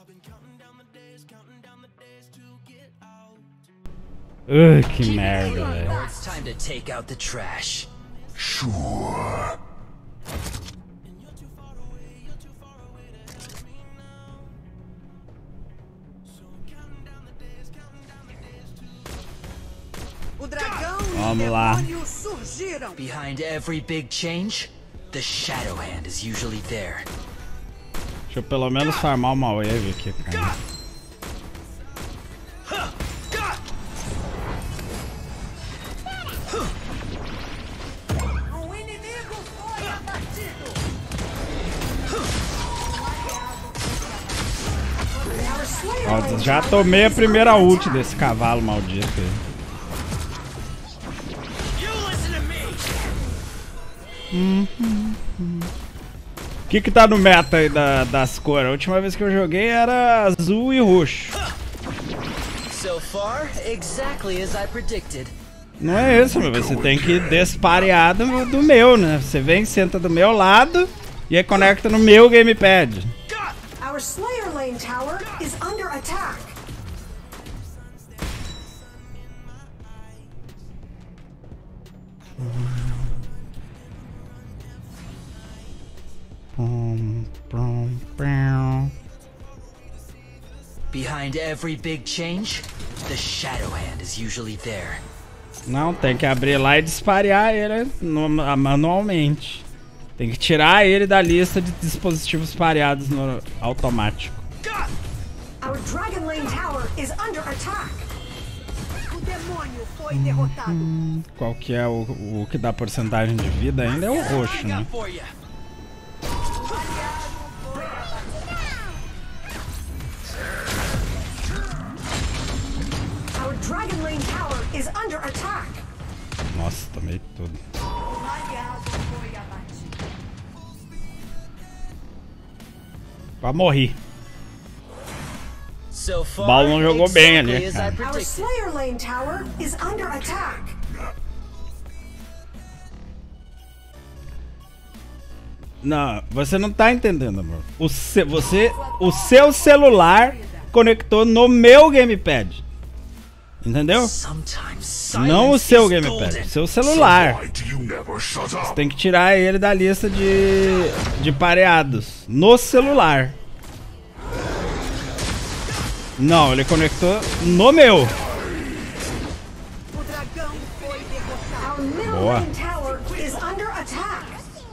Que merda, velho. It's time to take out the trash. Sure. Vamos lá. Behind every big change, the Shadow Hand is usually there. Deixa eu pelo menos farmar uma wave aqui, cara. O inimigo foi abatido. Ó, já tomei a primeira ult desse cavalo maldito aí. O que tá no meta aí das cores? A última vez que eu joguei era azul e roxo. So far, exactly as I predicted. Não é isso, meu. Você tem que desparear do meu, né? Você vem, senta do meu lado e aí conecta no meu gamepad. Our Slayer Lane Tower is under attack. Behind every big change, the Shadow Hand is usually there. Não, tem que abrir lá e disparear ele manualmente. Tem que tirar ele da lista de dispositivos pareados no automático. Our Dragon Lane Tower is under attack. O demônio foi derrotado. Qual que é o que dá porcentagem de vida ainda? É o roxo, né? For ya. Our Dragon Lane Tower is under attack. Nossa, tomei tudo. O aliado foi abatido. Quase morri. So far, Bal não jogou bem ali, exactly as I cara. Our predicted. Slayer Lane Tower is under attack. Não, você não tá entendendo, amor. O seu celular conectou no meu gamepad. Entendeu? Sometimes Não o silence seu is gamepad, golden. o seu celular. Why do you never shut up? Tem que tirar ele da lista de pareados. No celular. Não, ele conectou no meu. O dragão foi derrotado. Our middle Boa. lane tower is under attack.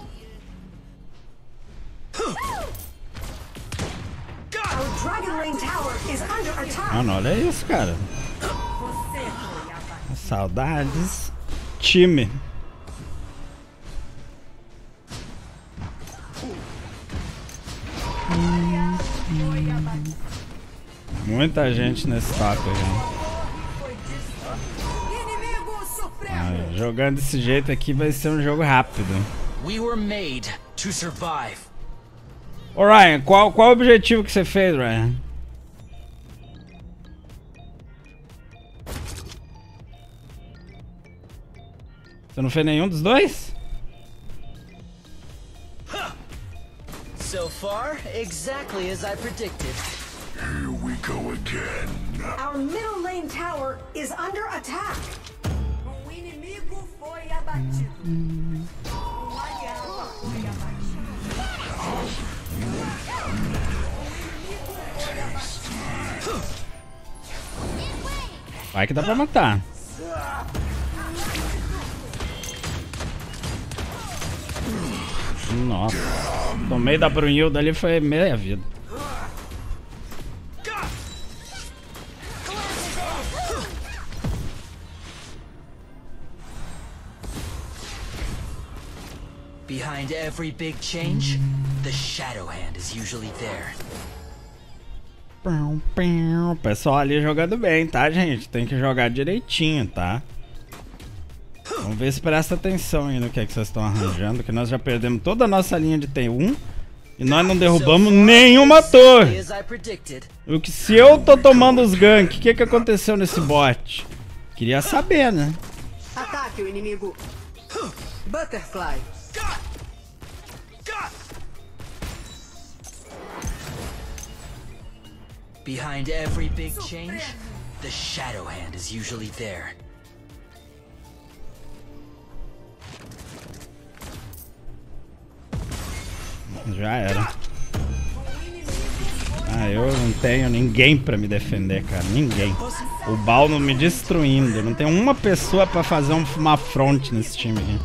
Our Dragon Lane Tower is under attack. Mano, olha isso, cara. Você foi abatido. Saudades. Time. Foi abatido. Muita gente nesse top aí. Foi destruído. Inimigo supremo. Ah, jogando desse jeito aqui vai ser um jogo rápido. We were made to survive. Ô Ryan, qual o objetivo que você fez, Ryan? Você não fez nenhum dos dois? So far, exactly as I predicted. Here we go again. Our middle lane tower is under attack. O inimigo foi abatido. O aliado foi abatido. Vai que dá pra matar. Nossa. Tomei da Brunhilda ali, foi meia vida. Behind every big change, the Shadow Hand is usually there. O pessoal ali jogando bem, tá, gente? Tem que jogar direitinho, tá? Vamos ver se presta atenção aí no que é que vocês estão arranjando, que nós já perdemos toda a nossa linha de T1 e nós não derrubamos nenhuma torre. As I predicted. O que se eu tô tomando os ganks, o que que aconteceu nesse bot? Queria saber, né? Ataque o inimigo. Butterfly. Behind every big change, the Shadow Hand is usually there. Já era. Ah, eu não tenho ninguém pra me defender, cara. Ninguém. O Balno me destruindo. Não tem uma pessoa pra fazer uma front nesse time aqui.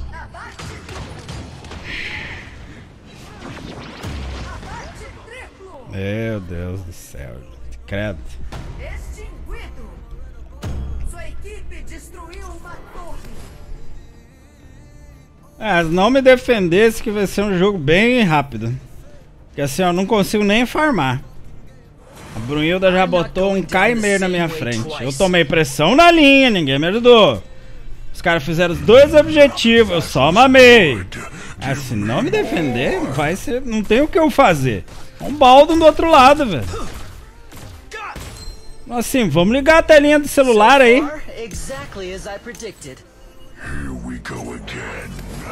Meu Deus do céu. Credo. Extinguido. Sua equipe destruiu uma torre. Se não me defendesse que vai ser um jogo bem rápido. Porque assim, eu não consigo nem farmar. A Brunhilda já botou um Kaimer na minha frente. Eu tomei pressão na linha, ninguém me ajudou. Os caras fizeram os 2 objetivos, eu só mamei. Se não me defender, vai ser... Não tem o que eu fazer. Um baldo do outro lado, velho. Assim, vamos ligar a telinha do celular aí. Exactly as I predicted. Here we go again.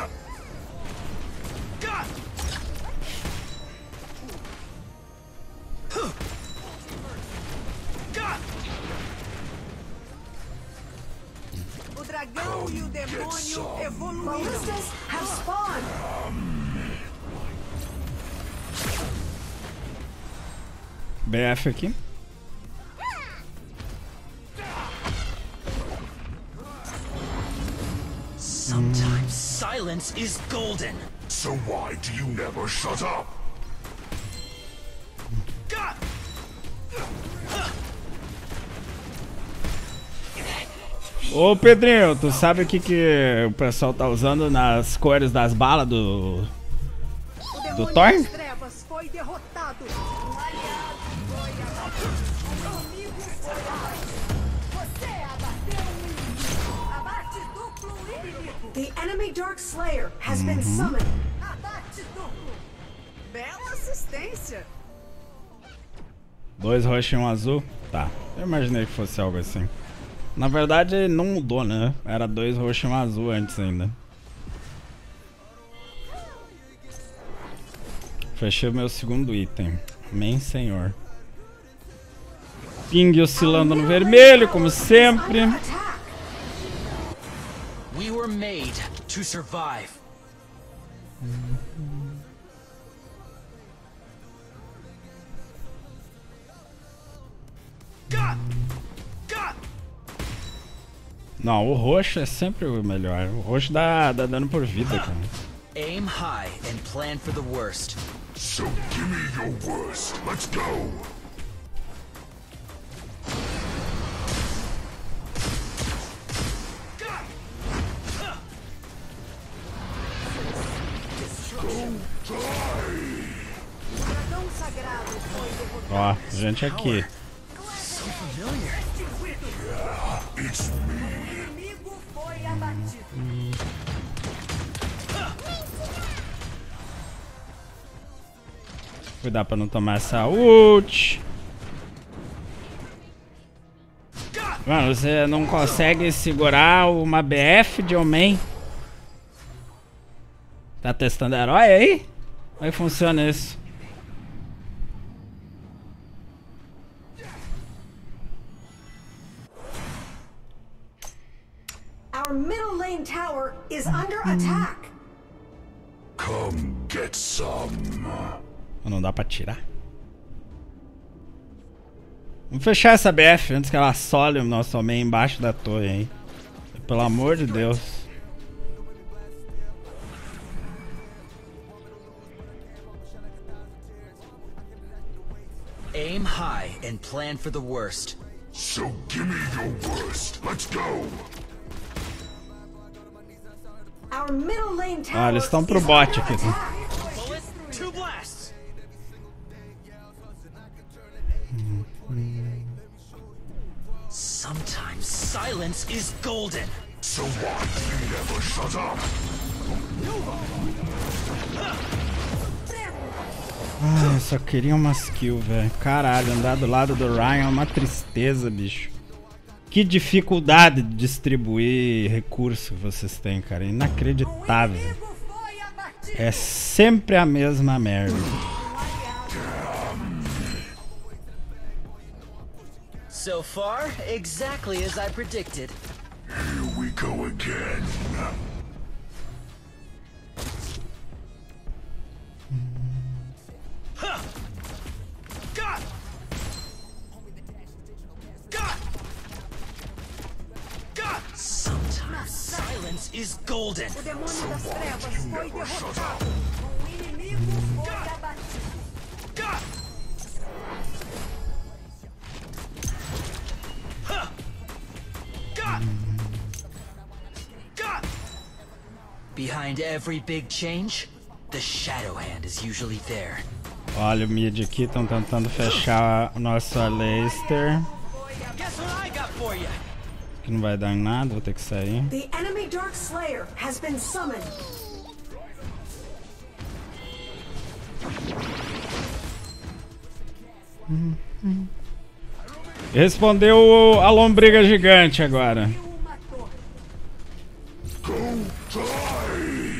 O dragão e o demônio evoluíram. Ballistas have spawned. BF aqui. Sometimes silence is golden. So why do you never shut up? Ô Pedrinho, tu sabe o que o pessoal tá usando nas cores das balas do Thor? Das trevas foi derrotado. Um aliado foi abatido. Um amigo foi abatido. Você abateu um inimigo. Abate duplo inimigo. The enemy Dark Slayer has been summoned. Abate duplo. Bela assistência. 2 roxos e 1 azul? Tá, eu imaginei que fosse algo assim. Na verdade não mudou, né? Era 2 roxos e 1 azul antes ainda. Fechei o meu segundo item. Amém, senhor. Ping oscilando no vermelho, como sempre. We were made to survive. Não, o roxo é sempre o melhor. O roxo dá dano por vida, cara. Aim high and plan for the worst. So give me your worst. Let's go. O dragão sagrado foi derrotado. Ó, gente aqui. So familiar. It's me. O inimigo foi abatido. Cuidar pra não tomar essa ult. Mano, você não consegue segurar uma BF de homem. Tá testando herói aí? Como é que funciona isso? Our middle lane tower is under attack. Come get some. Não dá pra tirar. Vamos fechar essa BF antes que ela sole o nosso homem embaixo da torre, hein? Pelo amor de Deus. Aim high and plan for the worst. So give me your worst. Let's go. Our middle lane tower Ah, eles estão pro is bot under aqui. attack. Bullet, 2 blasts. Sometimes silence is golden. So why do you never shut up? Ai, eu só queria umas kills, velho. Caralho, andar do lado do Ryan é uma tristeza, bicho. Que dificuldade de distribuir recurso vocês têm, cara. Inacreditável. Inimigo foi abatido. É sempre a mesma merda. So far, exactly as I predicted. Here we go again. Sometimes silence is golden. O demônio das trevas foi derrotado. Um inimigo foi abatido. Behind every big change, the Shadow Hand is usually there. Olha o mid aqui, estão tentando fechar o nosso Aleister. Guess what I got for you? Que não vai dar em nada, vou ter que sair. The enemy Dark Slayer has been summoned. Respondeu a lombriga gigante agora. Uma torre. Go die!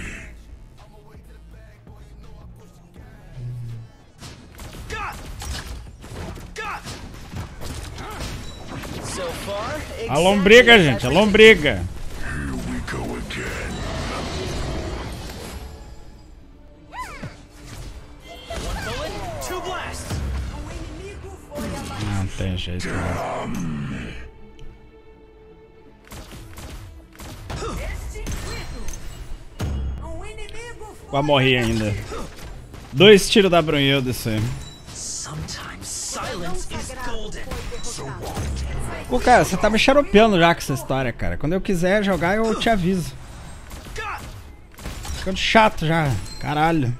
So far, A lombriga, exactly as I gente, a predicted. lombriga. Here we go again. One bullet, two blasts. Um inimigo foi abatido. Não tem jeito. Extinguido. Um inimigo foi Vai morrer ainda. 2 tiros da Brunhilda isso aí. Sometimes silence is golden. Pô, cara, você tá me xaropeando já com essa história, cara. Quando eu quiser jogar, eu te aviso. Ficando chato já, caralho.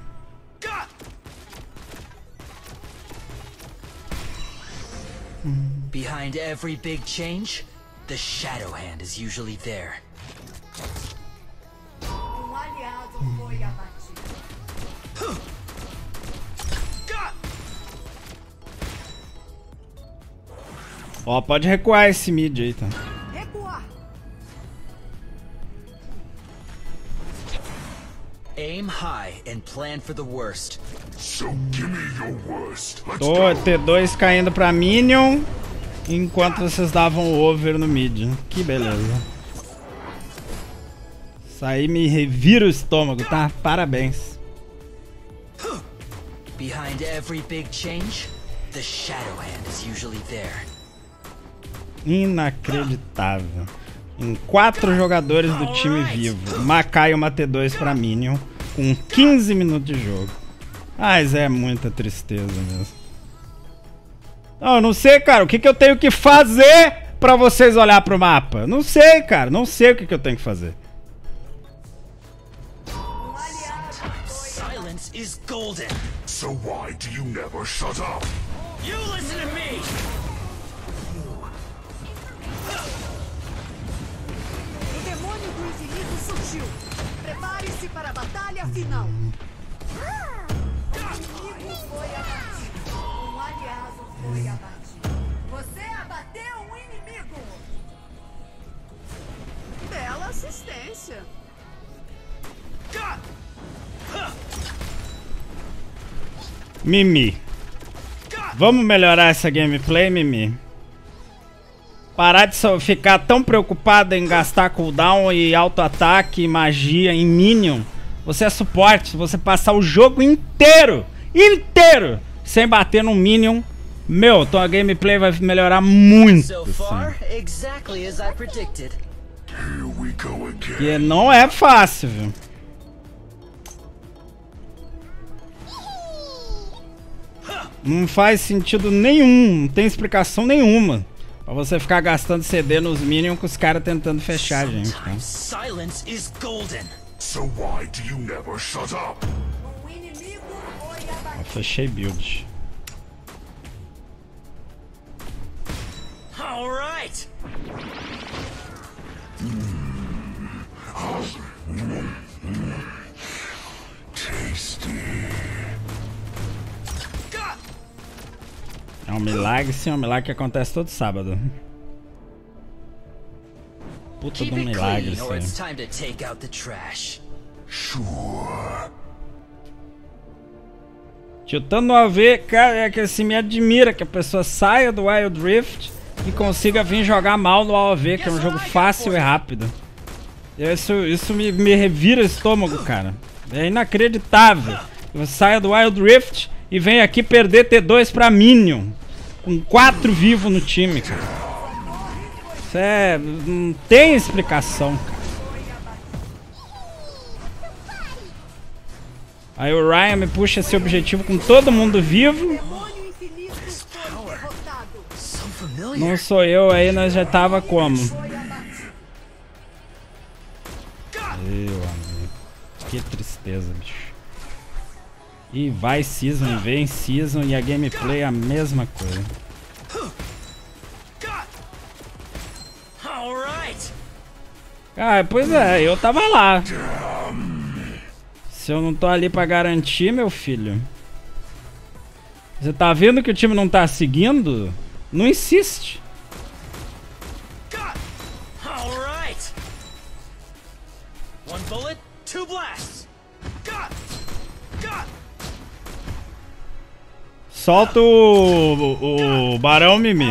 Behind every big change, the Shadow Hand is usually there. Um aliado foi abatido. Ó, pode recuar esse mid aí, tá? Recuar. Aim high and plan for the worst. So give me your worst. Let's Tô go. T2 caindo pra Minion, enquanto vocês davam over no mid. Que beleza. Isso aí me revira o estômago, tá? Parabéns. Behind every big change, the Shadow Hand is usually there. Inacreditável. Em 4 jogadores do time vivo. Makai uma T2 pra Minion com 15 minutos de jogo. Mas é muita tristeza mesmo. Não, eu não sei, cara. O que, que eu tenho que fazer pra vocês olhar pro mapa? Não sei, cara. Não sei o que, que eu tenho que fazer. Um aliado foi abatido. Silence is golden. So why do you never shut up? You listen to me! O demônio do infinito surgiu. Prepare-se para a batalha final. O inimigo foi abatido. Um aliado foi abatido. Você abateu um inimigo. Bela assistência. Mimi. Vamos melhorar essa gameplay, Mimi? Parar de só ficar tão preocupado em gastar cooldown e auto-ataque e magia em Minion. Você é suporte, se você passar o jogo inteiro sem bater no Minion, meu, tua gameplay vai melhorar muito. So far, exactly as I predicted. Here we go again. E não é fácil, viu? Não faz sentido nenhum, não tem explicação nenhuma pra você ficar gastando CD nos Minions com os caras tentando fechar a gente, tá? Sometimes silence is golden. So why do you never shut up? Um inimigo foi abatido. Eu fechei build. All right. Tasty. É um milagre, sim, é um milagre que acontece todo sábado. Puta de Keep um it milagre clean, isso or aí. it's time to take out the trash. Sure. Tiltando no AV, cara, é que assim, me admira que a pessoa saia do Wild Rift e consiga vir jogar mal no AOV, que é um jogo fácil e rápido. Isso me revira o estômago, cara. É inacreditável. Você saia do Wild Rift e vem aqui perder T2 pra Minion. Com 4 vivos no time, cara. Isso é... não tem explicação, cara. Aí o Ryan me puxa esse objetivo com todo mundo vivo. Não sou eu, aí nós já tava como? Meu amigo. Que tristeza, bicho. E vai Season e vem Season e a gameplay é a mesma coisa. Ah, pois é, eu tava lá. Se eu não tô ali pra garantir, meu filho. Você tá vendo que o time não tá seguindo? Não insiste. Solta o Barão Mimi.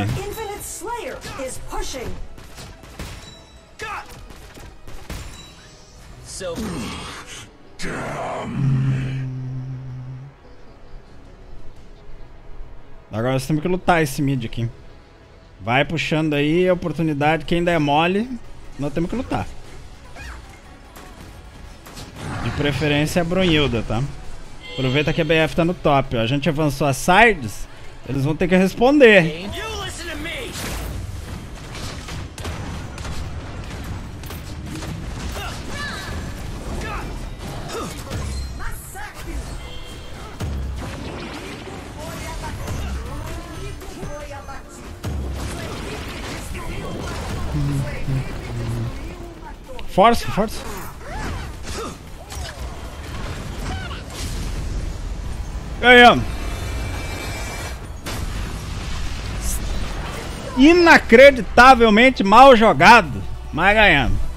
Agora nós temos que lutar esse mid aqui. Vai puxando aí a oportunidade. Quem der mole, nós temos que lutar. De preferência a Brunhilda, tá? Aproveita que a BF tá no top, ó. A gente avançou as sides, eles vão ter que responder. Força, força. Ganhamos. Inacreditavelmente mal jogado, mas ganhamos.